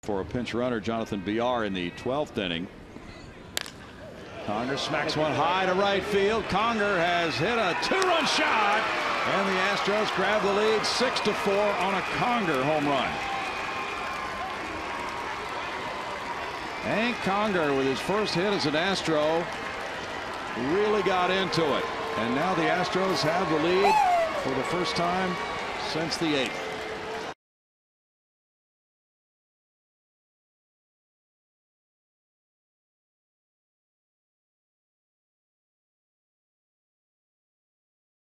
for a pinch runner, Jonathan BR, in the 12th inning. Conger smacks one high to right field. Conger has hit a two-run shot, and the Astros grab the lead 6-4 on a Conger home run. Hank Conger, with his first hit as an Astro, really got into it, and now the Astros have the lead for the first time since the 8th.